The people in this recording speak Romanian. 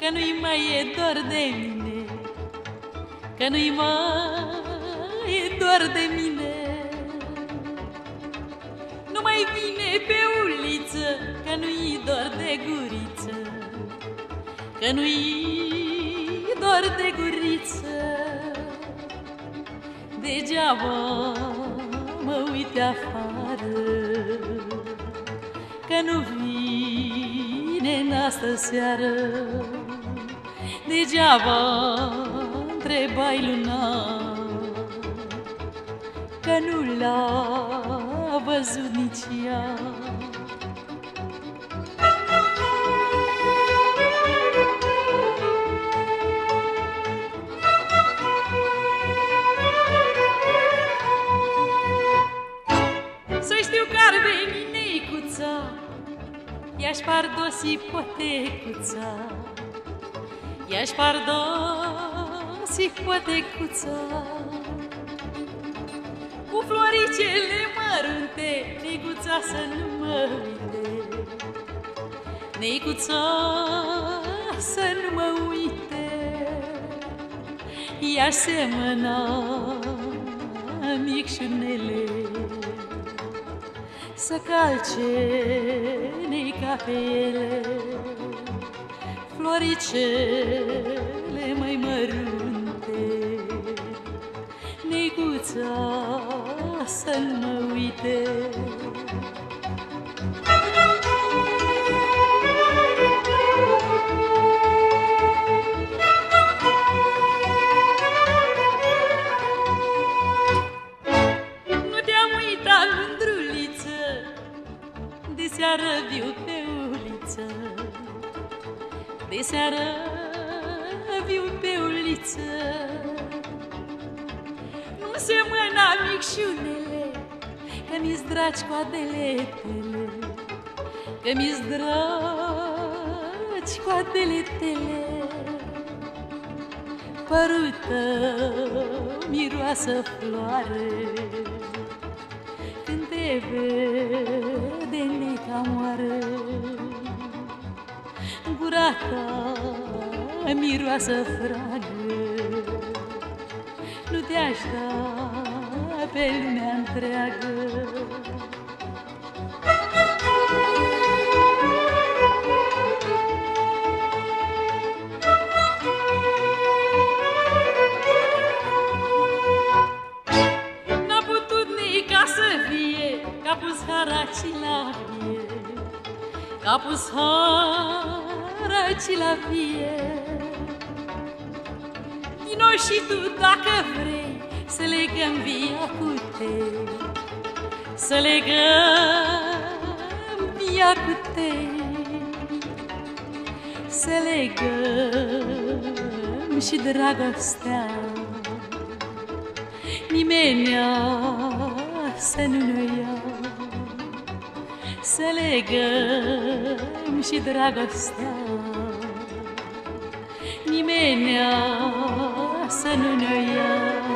că nu-i mai e dor de mine, că nu-i mai e dor de mine. Nu mai vine pe uliță, că nu-i dor de guriță, că nu-i dor de guriță. Degeaba mă uit afară, că nu vine n-astă seară. Degeaba întrebai luna, că nu l-a văzut nici ea. Să știu că ar veni neicuța, i-aș pardosi ipotecuța, i-aș pardosi ipotecuța. Cu floricele mărunte, neicuța să nu mă uite, neicuța să nu mă uite. I-aș semăna micșunele, să calce neica pe ele, floricele mai mărunte, neicuța să nu mă uite. Nu te-am uitat, mândruliță, de-seară viu pe uliță, de-seară viu pe uliță. Nu semăna micșunele, că mi-s dragi coadeletele, că mi-s dragi coadeletele. Părul tău miroasă floare, când te vede neica moară. Gura ta miroasă fragă, nu te-aș da pe lumea întreagă. N-a putut neica să fie, că-a pus haracii la vie, că-a pus haracii la vie. Vino și tu dacă vrei, să legăm via cu tei, să legăm via cu tei, să legăm și dragostea. Nimenea să nu ne ia, să legăm și dragostea. Nimenea să nu ne ia.